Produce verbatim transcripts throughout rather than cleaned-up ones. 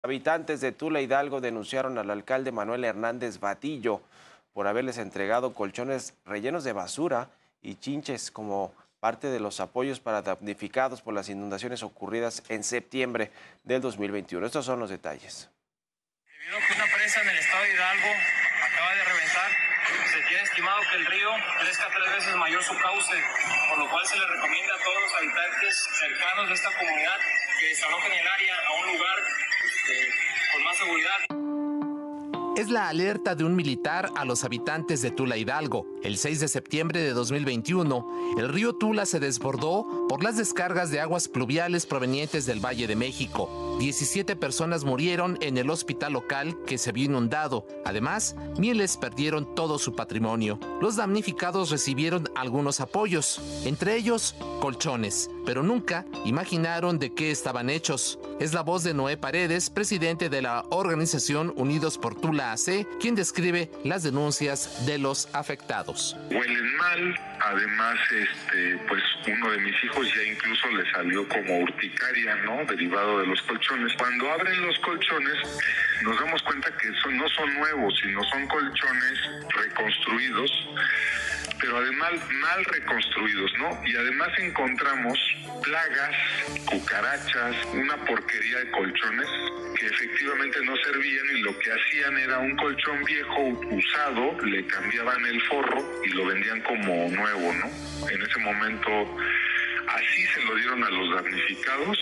Habitantes de Tula Hidalgo denunciaron al alcalde Manuel Hernández Vadillo por haberles entregado colchones rellenos de basura y chinches como parte de los apoyos para damnificados por las inundaciones ocurridas en septiembre del dos mil veintiuno. Estos son los detalles. Debido a que una presa en el estado de Hidalgo acaba de reventar, se tiene estimado que el río crezca tres veces mayor su cauce, por lo cual se le recomienda a todos los habitantes cercanos de esta comunidad que desalojen el área a un lugar eh, con más seguridad. Es la alerta de un militar a los habitantes de Tula Hidalgo. El seis de septiembre de dos mil veintiuno, el río Tula se desbordó por las descargas de aguas pluviales provenientes del Valle de México. diecisiete personas murieron en el hospital local que se vio inundado. Además, miles perdieron todo su patrimonio. Los damnificados recibieron algunos apoyos, entre ellos colchones, pero nunca imaginaron de qué estaban hechos. Es la voz de Noé Paredes, presidente de la organización Unidos por Tula A C, quien describe las denuncias de los afectados. Huelen mal, además este, pues uno de mis hijos ya incluso le salió como urticaria, ¿no? Derivado de los colchones. Cuando abren los colchones nos damos cuenta que son, no son nuevos, sino son colchones reconstruidos, pero además mal reconstruidos, ¿no? Y además encontramos plagas, cucarachas, una porquería de colchones que efectivamente no servían y lo que hacían era un colchón viejo usado, le cambiaban el forro y lo vendían como nuevo, ¿no? En ese momento así se lo dieron a los damnificados.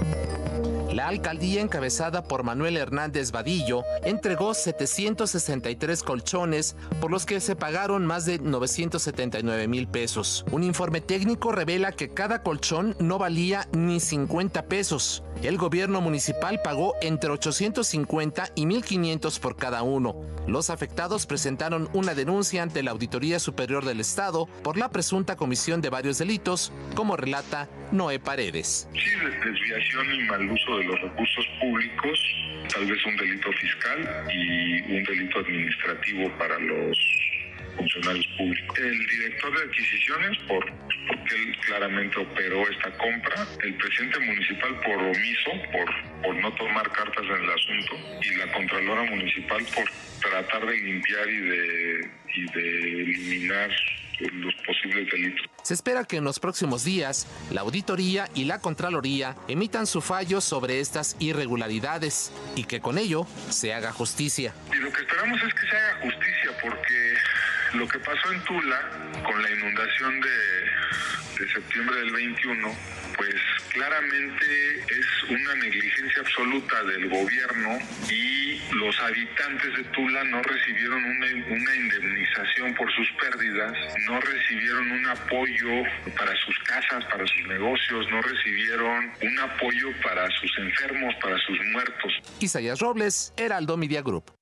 La alcaldía, encabezada por Manuel Hernández Vadillo, entregó setecientos sesenta y tres colchones, por los que se pagaron más de novecientos setenta y nueve mil pesos. Un informe técnico revela que cada colchón no valía ni cincuenta pesos. El gobierno municipal pagó entre ochocientos cincuenta y mil quinientos por cada uno. Los afectados presentaron una denuncia ante la Auditoría Superior del Estado por la presunta comisión de varios delitos, como relata Noé Paredes. Sí, desviación y mal uso de los recursos públicos, tal vez un delito fiscal y un delito administrativo para los funcionarios públicos. El director de adquisiciones, por, porque él claramente operó esta compra, el presidente municipal por omiso, por, por no tomar cartas en el asunto, y la contralora municipal por tratar de limpiar y de, y de eliminar los posibles delitos. Se espera que en los próximos días la auditoría y la Contraloría emitan su fallo sobre estas irregularidades y que con ello se haga justicia. Y lo que esperamos es que se haga justicia, porque lo que pasó en Tula con la inundación de, de septiembre del veintiuno, pues claramente es una negligencia absoluta del gobierno y los habitantes de Tula no recibieron una, una indemnización por sus pérdidas, no recibieron un apoyo para sus casas, para sus negocios, no recibieron un apoyo para sus enfermos, para sus muertos. Isaías Robles, Heraldo Media Group.